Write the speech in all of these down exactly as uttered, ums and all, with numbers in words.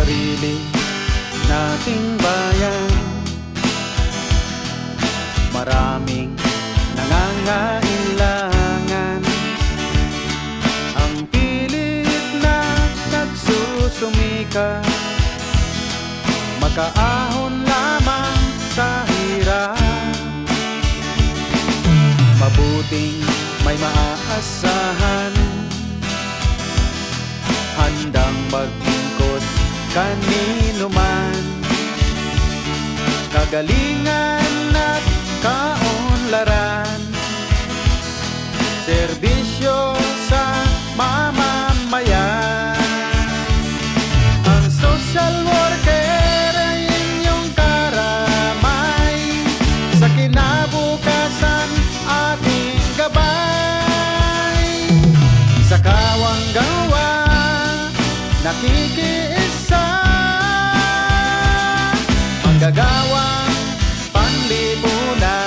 sarili nating bayan. Maraming nangangailangan, ang pilit na nagsusumika, makaahon lamang sa hirap. Mabuting may maaasahan, handang maglingkod kanino man. Kagalingan at kaunlaran, serbisyo sa mamamayan. Ang social worker ay inyong karamay, sa kinabukasan ating gabay. Sa kawang gawa nakikiisa, manggagawang panlipunan.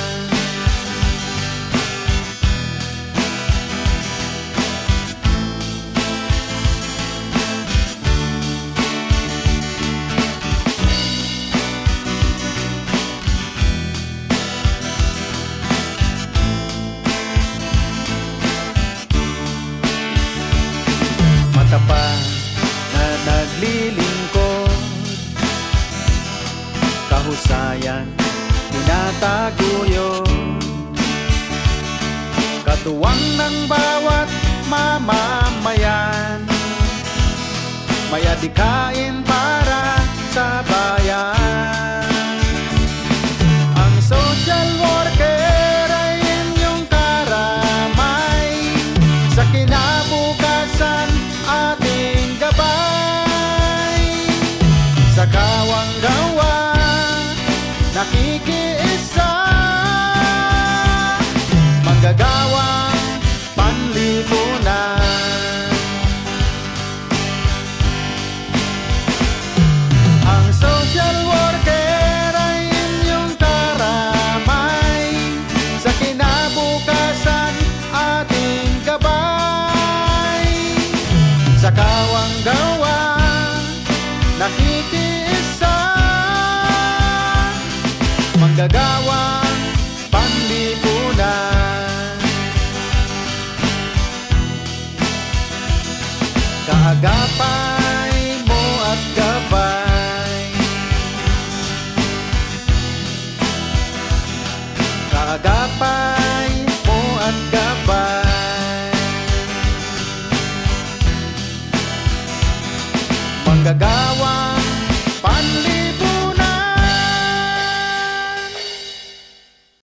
Matapat na naglilingkod, kahusayan tinataguyod, katuwang ng bawat mamamayan, may adikain para sa bayan. Ang social worker ay inyong karamay, sa kinabukasan ating gabay. Sa kawang gawa nakikiisa, manggagawang panlipunan. Ang social worker ay inyong karamay, sa kinabukasan ating gabay. Sa kawang gawa nakikiisa, manggagawang panlipunan. Kaagapay mo at gabay, kaagapay mo at gabay, manggagawa